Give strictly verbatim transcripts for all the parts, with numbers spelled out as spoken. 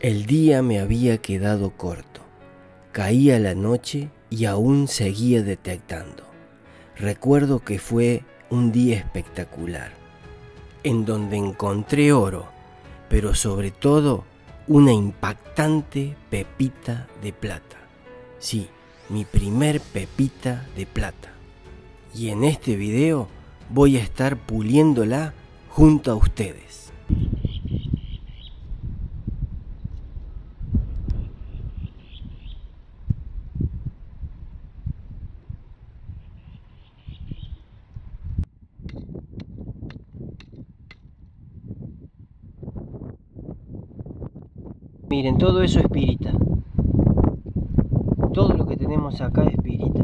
El día me había quedado corto. Caía la noche y aún seguía detectando. Recuerdo que fue un día espectacular, en donde encontré oro, pero sobre todo una impactante pepita de plata. Sí, mi primer pepita de plata. Y en este video voy a estar puliéndola junto a ustedes. Miren, todo eso es pirita. Todo lo que tenemos acá es pirita.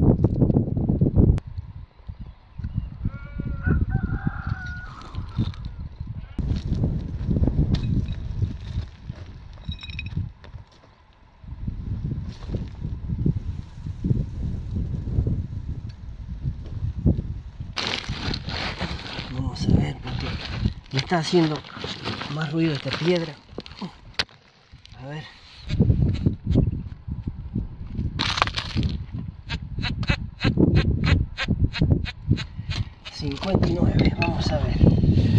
Vamos a ver, porque me está haciendo más ruido esta piedra. A ver. cincuenta y nueve, vamos a ver.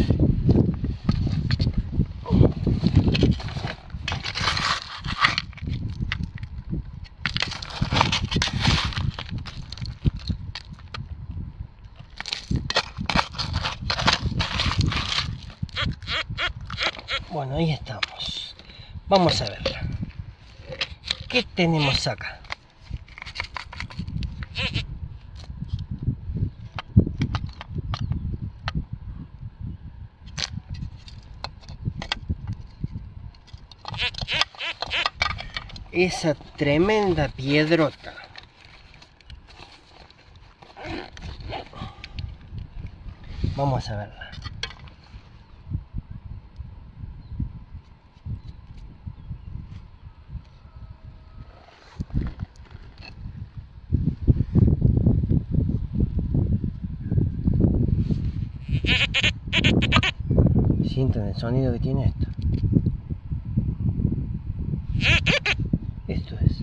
Bueno, ahí estamos. Vamos a verla. ¿Qué tenemos acá? Esa tremenda piedrota. Vamos a verla. Sienten el sonido que tiene esto. Esto es.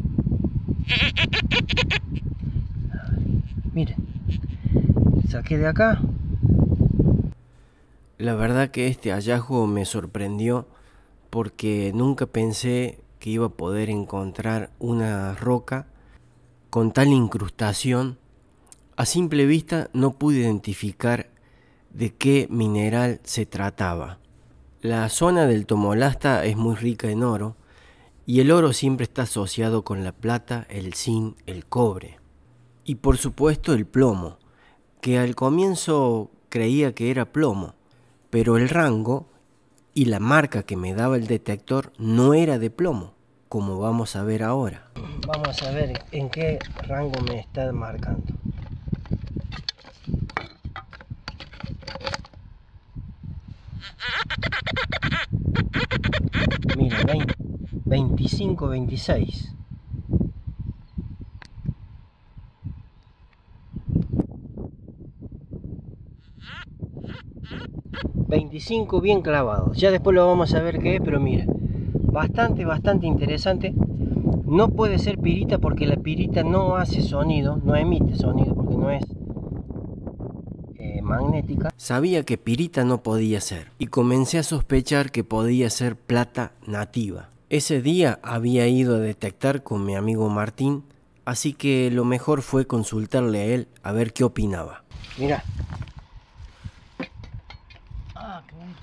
A ver, miren. Saqué de acá. La verdad que este hallazgo me sorprendió porque nunca pensé que iba a poder encontrar una roca con tal incrustación. A simple vista no pude identificar de qué mineral se trataba. La zona del Tomolasta es muy rica en oro y el oro siempre está asociado con la plata, el zinc, el cobre y por supuesto el plomo, que al comienzo creía que era plomo, pero el rango y la marca que me daba el detector no era de plomo, como vamos a ver ahora. Vamos a ver en qué rango me está marcando. Mira, veinticinco, veintiséis. veinticinco bien clavados. Ya después lo vamos a ver qué es, pero mira, bastante, bastante interesante. No puede ser pirita porque la pirita no hace sonido, no emite sonido porque no es eh, magnética. Sabía que pirita no podía ser y comencé a sospechar que podía ser plata nativa. Ese día había ido a detectar con mi amigo Martín, así que lo mejor fue consultarle a él a ver qué opinaba. Mira. Ah, qué bonito.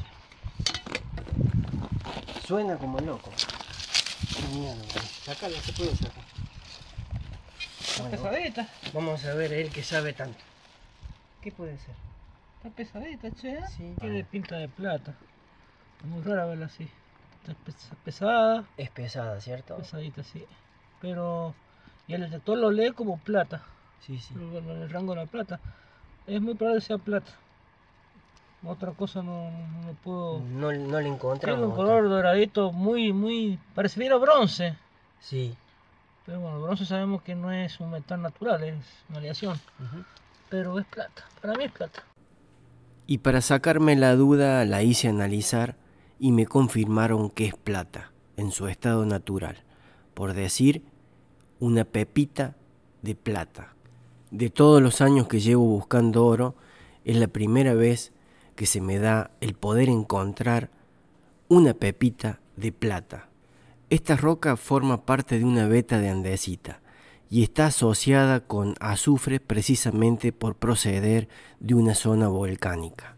Suena como loco. Mira, sacala, se puede sacar. Está Bueno, pesadita. vamos a ver él que sabe tanto. ¿Qué puede ser? Está pesadita, che. Sí. Tiene pinta de plata. Es muy rara verla así. Está pes- pesada. Es pesada, ¿cierto? Pesadita, sí. Pero. Y el detector lo lee como plata. Sí, sí. En el rango de la plata. Es muy probable que sea plata. Otra cosa no, no, no puedo. No, no le encontramos. Tiene un color doradito muy, muy. Parecería bronce. Sí. Pero bueno, el bronce sabemos que no es un metal natural, es una aleación. Uh-huh. Pero es plata. Para mí es plata. Y para sacarme la duda la hice analizar y me confirmaron que es plata. en su estado natural, por decir, una pepita de plata. De todos los años que llevo buscando oro, es la primera vez que se me da el poder encontrar una pepita de plata. Esta roca forma parte de una veta de andesita y está asociada con azufre precisamente por proceder de una zona volcánica.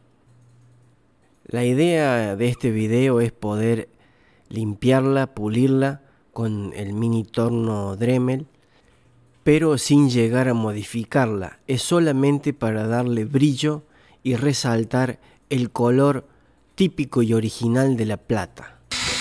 La idea de este video es poder limpiarla, pulirla con el mini torno Dremel, pero sin llegar a modificarla. Es solamente para darle brillo y resaltar el color típico y original de la plata.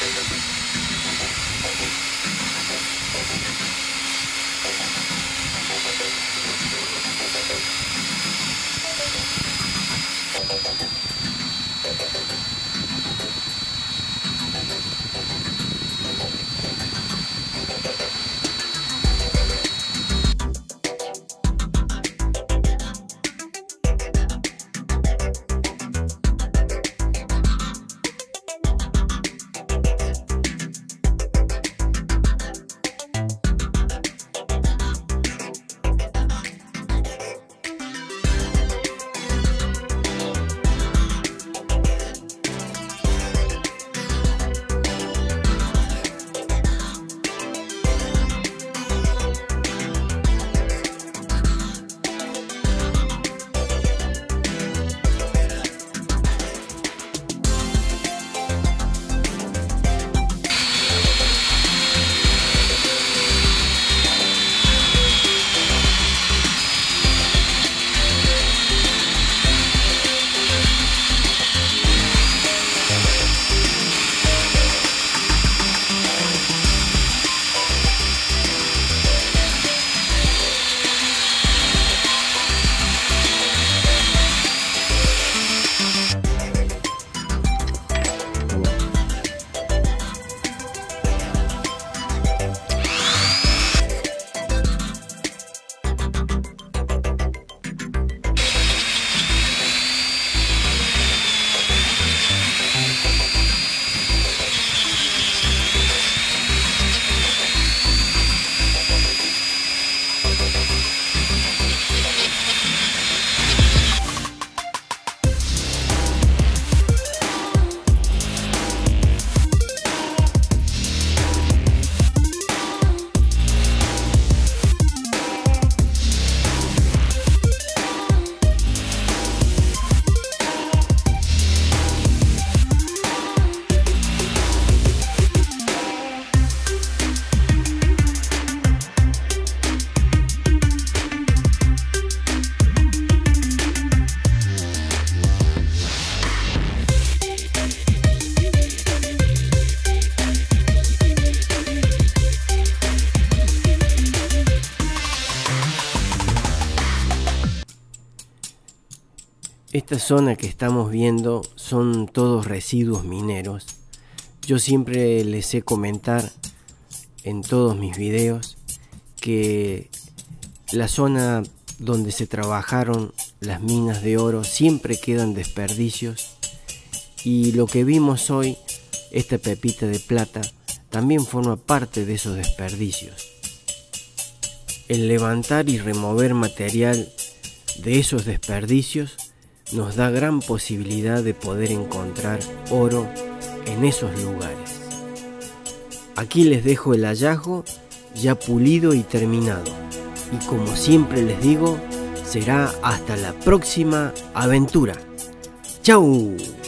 Esta zona que estamos viendo son todos residuos mineros. Yo siempre les sé comentar en todos mis videos que la zona donde se trabajaron las minas de oro siempre quedan desperdicios, y lo que vimos hoy, esta pepita de plata, también forma parte de esos desperdicios. El levantar y remover material de esos desperdicios nos da gran posibilidad de poder encontrar oro en esos lugares. Aquí les dejo el hallazgo ya pulido y terminado, y como siempre les digo, será hasta la próxima aventura. ¡Chau!